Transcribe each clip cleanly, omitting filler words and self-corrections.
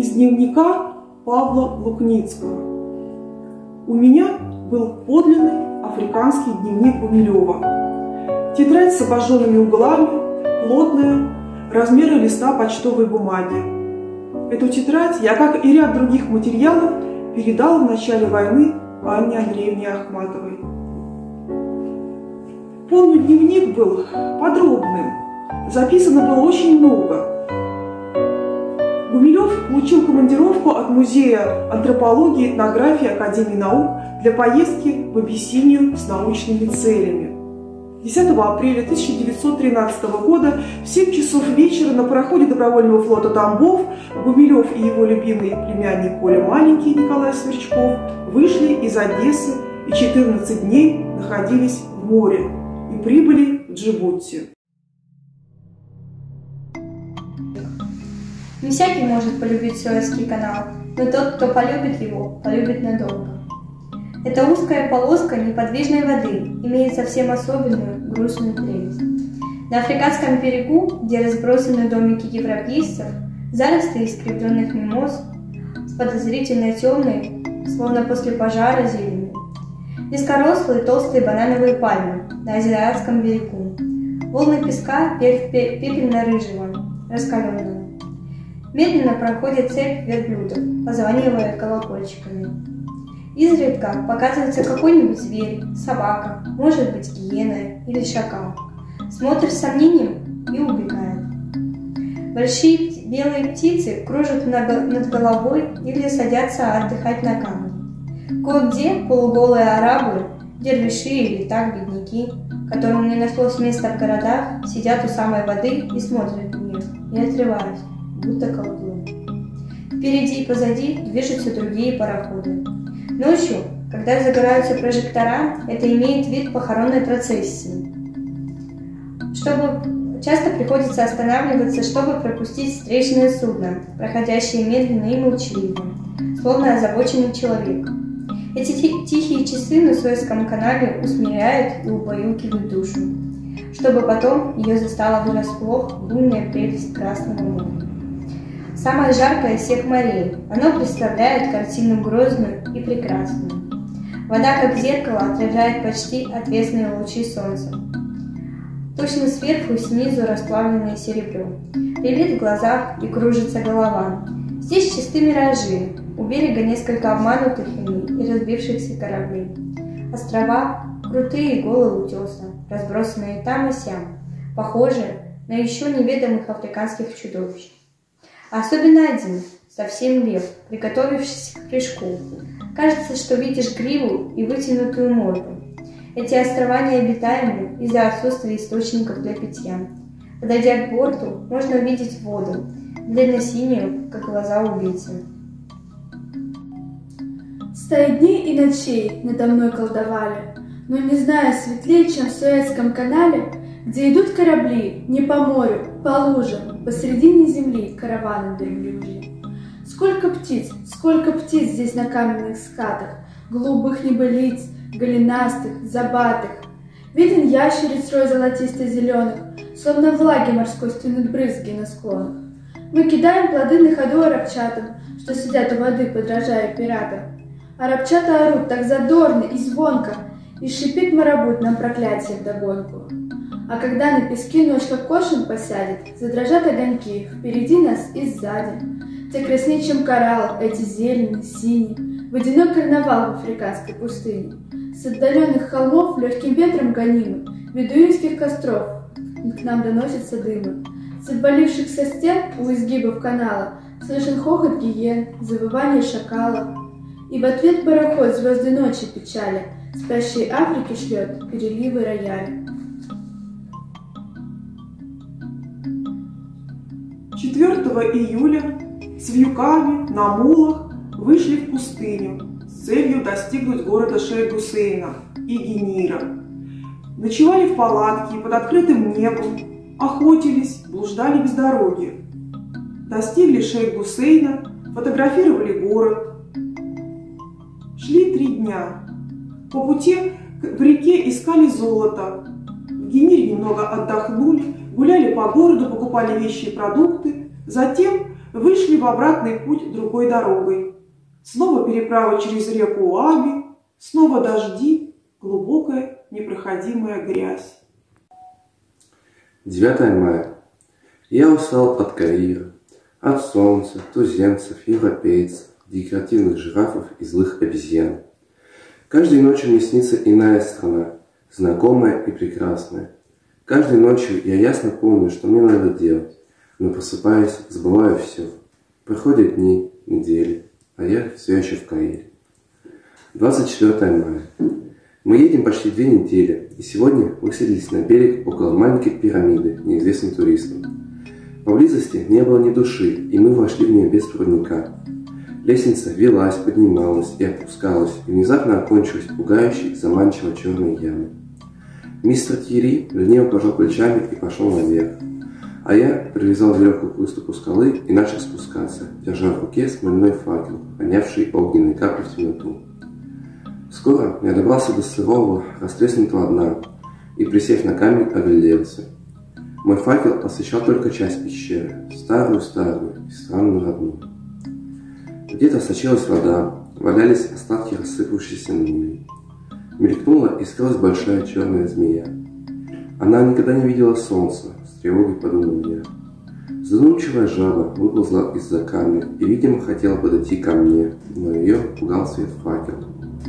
Из дневника Павла Лукницкого. У меня был подлинный африканский дневник Гумилева. Тетрадь с обожженными углами, плотная, размера листа почтовой бумаги. Эту тетрадь я, как и ряд других материалов, передала в начале войны Анне Андреевне Ахматовой. Помню, дневник был подробным, записано было очень много. Гумилев получил командировку от Музея антропологии и этнографии Академии наук для поездки в Абиссинию с научными целями. 10 апреля 1913 года в 7 часов вечера на пароходе добровольного флота «Тамбов» Гумилев и его любимый племянник Коля Маленький Николай Сверчков вышли из Одессы и 14 дней находились в море и прибыли в Джибути. Не всякий может полюбить Суэцкий канал, но тот, кто полюбит его, полюбит надолго. Эта узкая полоска неподвижной воды имеет совсем особенную грустную прелесть. На Африканском берегу, где разбросаны домики европейцев, заросли искривленных мимоз с подозрительно темной, словно после пожара, зеленью. Низкорослые толстые банановые пальмы на Азиатском берегу. Волны песка пепельно-рыжего, раскаленного. Медленно проходит цепь верблюдов, позванивая колокольчиками. Изредка показывается какой-нибудь зверь, собака, может быть гиена или шакал. Смотрит с сомнением и убегает. Большие белые птицы кружат над головой или садятся отдыхать на камни. Кое-где полуголые арабы, дервиши или так бедняки, которым не нашлось места в городах, сидят у самой воды и смотрят на нее, не отрываясь, будто колдун. Впереди и позади движутся другие пароходы. Ночью, когда загораются прожектора, это имеет вид похоронной процессии. Часто приходится останавливаться, чтобы пропустить встречное судно, проходящее медленно и молчаливо, словно озабоченный человек. Эти тихие часы на Суэцком канале усмиряют и убаюкивают душу, чтобы потом ее застала врасплох буйная прелесть Красного моря. Самое жаркое из всех морей, оно представляет картину грозную и прекрасную. Вода, как зеркало, отражает почти отвесные лучи солнца. Точно сверху и снизу расплавленное серебро. Рябит в глазах и кружится голова. Здесь чисты миражи, у берега несколько обманутых ими и разбившихся кораблей. Острова, крутые голые утеса, разбросанные там и сям, похожие на еще неведомых африканских чудовищ. Особенно один, совсем лев, приготовившийся к прыжку. Кажется, что видишь гриву и вытянутую морду. Эти острова необитаемы из-за отсутствия источников для питья. Подойдя к борту, можно увидеть воду, бледно-синюю, как глаза убийцы. 100 дней и ночей надо мной колдовали, но не знаю светлее, чем в Суэцком канале, где идут корабли не по морю, по лужам, посредине земли караваны верблюжьи. Сколько птиц здесь на каменных скатах, голубых небылиц, голенастых, забатых. Виден ящериц рой золотисто-зеленых, словно влаги морской стынут брызги на склонах. Мы кидаем плоды на ходу арабчатам, что сидят у воды, подражая пиратам. Арабчата орут так задорно и звонко, и шипит марабут нам проклятие вдогонку. А когда на песке ночь как кошен посядет, задрожат огоньки впереди нас и сзади. Те краснее, чем коралл, эти зелени, синие, водяной карнавал в африканской пустыне. С отдаленных холмов легким ветром гонимы, бедуинских костров к нам доносятся дымы. С обвалившихся стен у изгибов канала слышен хохот гиен, завывание шакалов. И в ответ пароход звезды ночи печали, спящей Африке шлет переливы рояля. 4 июля с вьюками на мулах вышли в пустыню с целью достигнуть города Шейх-Гусейна и Генира. Ночевали в палатке под открытым небом, охотились, блуждали без дороги. Достигли Шейх-Гусейна, фотографировали город. Шли 3 дня. По пути в реке искали золото. В Генире немного отдохнули, гуляли по городу, покупали вещи и продукты. Затем вышли в обратный путь другой дорогой. Снова переправа через реку Аби, снова дожди, глубокая непроходимая грязь. 9 мая. Я устал от Каира, от солнца, туземцев, европейцев, декоративных жирафов и злых обезьян. Каждой ночью мне снится иная страна, знакомая и прекрасная. Каждой ночью я ясно помню, что мне надо делать, но просыпаясь, забываю все. Проходят дни, недели, а я все еще в Каире. 24 мая. Мы едем почти 2 недели, и сегодня высадились на берег около маленькой пирамиды, неизвестной туристам. Поблизости не было ни души, и мы вошли в нее без проводника. Лестница велась, поднималась и опускалась, и внезапно окончилась пугающей, заманчиво черной ямой. Мистер Тьерри лениво пожал плечами и пошел наверх, а я привязал веревку к выступу скалы и начал спускаться, держа в руке смольной факел, понявший огненные капли в темноту. Скоро я добрался до сырого, растреснутого дна и, присев на камень, огляделся. Мой факел освещал только часть пещеры, старую-старую и странную родную. Где-то сочилась вода, валялись остатки рассыпавшейся мумии. Мелькнула и скрылась большая черная змея. Она никогда не видела солнца, с тревогой подумал я. Задумчивая жаба выползла из-за камня и, видимо, хотела подойти ко мне, но ее пугал свет факела.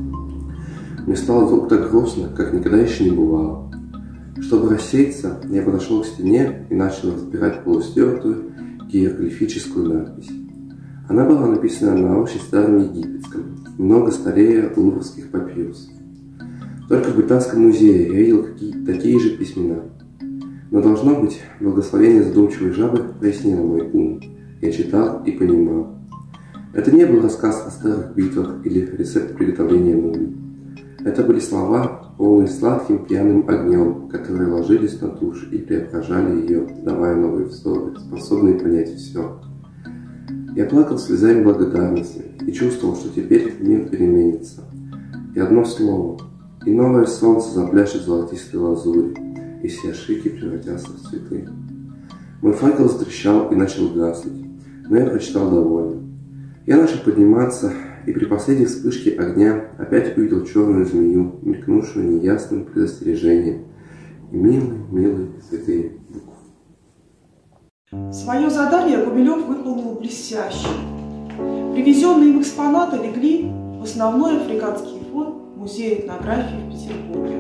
Мне стало вдруг так грустно, как никогда еще не бывало. Чтобы рассеяться, я подошел к стене и начал разбирать полустертую иероглифическую надпись. Она была написана на очень старом египетском, много старее луврских папирусов. Только в Британском музее я видел такие же письмена. Но, должно быть, благословение задумчивой жабы прояснило мой ум. Я читал и понимал. Это не был рассказ о старых битвах или рецепт приготовления мумий. Это были слова, полные сладким пьяным огнем, которые ложились на тушь и преображали ее, давая новые вздохи, способные понять все. Я плакал слезами благодарности и чувствовал, что теперь мир переменится. И одно слово, и новое солнце запляшет в золотистой лазури, и все ошибки превратятся в цветы. Мой факел затрещал и начал гаснуть, но я прочитал довольно. Я начал подниматься, и при последней вспышке огня опять увидел черную змею, мелькнувшую неясным предостережением, и милые цветы букв. Свое задание Гумилев выполнил блестяще. Привезенные им экспонаты легли в основной африканский фонд Музея этнографии в Петербурге.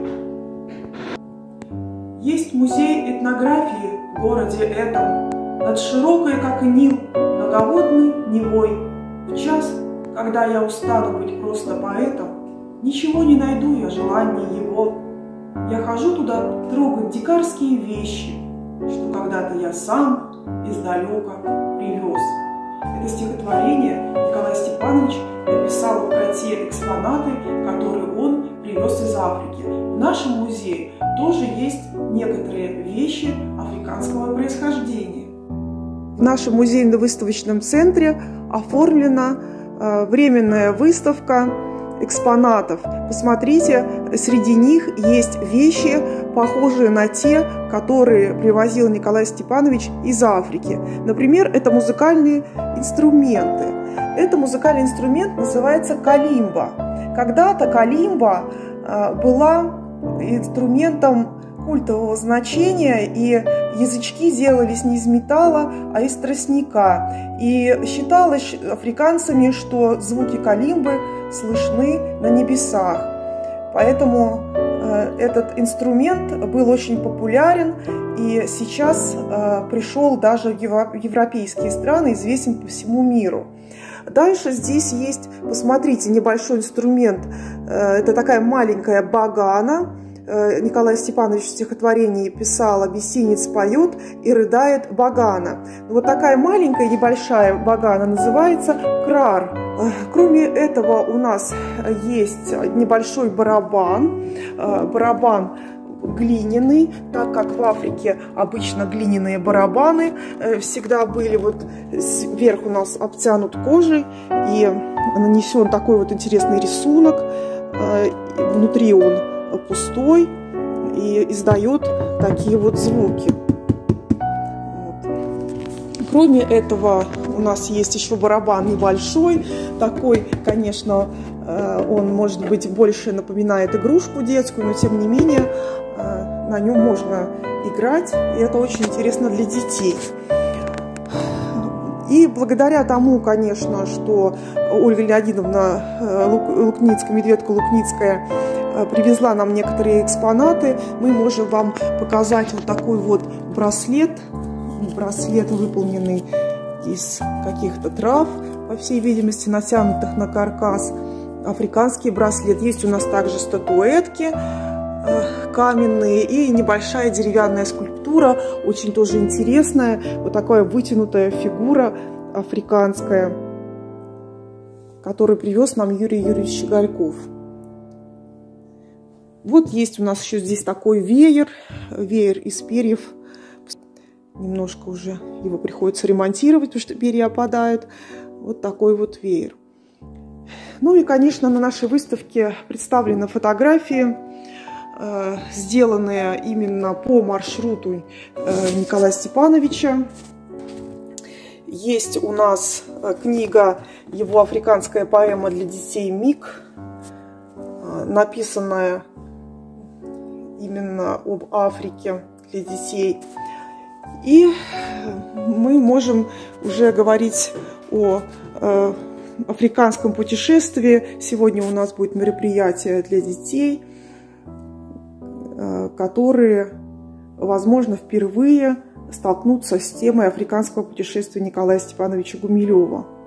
Есть музей этнографии в городе этом, над широкой, как и Нил, многоводной Невой. В час, когда я устану быть просто поэтом, ничего не найду я желания его. Я хожу туда трогать дикарские вещи, что когда-то я сам издалека привез. Это стихотворение Николай Степанович написал про те экспонаты, которые он привез из Африки. В нашем музее тоже есть некоторые вещи африканского происхождения. В нашем музейно-выставочном центре оформлена временная выставка экспонатов. Посмотрите, среди них есть вещи, похожие на те, которые привозил Николай Степанович из Африки. Например, это музыкальные инструменты. Это музыкальный инструмент называется калимба. Когда-то калимба была инструментом культового значения, и язычки делались не из металла, а из тростника. И считалось африканцами, что звуки калимбы слышны на небесах. Поэтому этот инструмент был очень популярен, и сейчас пришел даже в европейские страны, известен по всему миру. Дальше здесь есть, посмотрите, небольшой инструмент. Это такая маленькая багана. Николай Степанович в стихотворении писал: «Абиссинец поет и рыдает багана». Вот такая маленькая небольшая багана называется крар. Кроме этого у нас есть небольшой барабан. Барабан глиняный, так как в Африке обычно глиняные барабаны всегда были, вот сверху у нас обтянут кожей и нанесен такой вот интересный рисунок. Внутри он пустой и издает такие вот звуки. Вот. Кроме этого, У нас есть еще барабан небольшой, такой, конечно, он, может быть, больше напоминает игрушку детскую, но тем не менее на нем можно играть, и это очень интересно для детей. И благодаря тому, конечно, что Ольга Леонидовна Лукницкая, медведка Лукницкая, привезла нам некоторые экспонаты, мы можем вам показать вот такой вот браслет. Браслет, выполненный из каких-то трав, по всей видимости, натянутых на каркас. Африканский браслет. Есть у нас также статуэтки каменные и небольшая деревянная скульптура, очень тоже интересная. Вот такая вытянутая фигура африканская, которую привез нам Юрий Юрьевич Щегольков. Вот есть у нас еще здесь такой веер из перьев. Немножко уже его приходится ремонтировать, потому что перья опадают. Вот такой вот веер. Ну и, конечно, на нашей выставке представлены фотографии, сделанные именно по маршруту Николая Степановича. Есть у нас книга его «Африканская поэма для детей МИК», написанная именно об Африке для детей. И мы можем уже говорить о африканском путешествии. Сегодня у нас будет мероприятие для детей, которые, возможно, впервые столкнутся с темой африканского путешествия Николая Степановича Гумилева.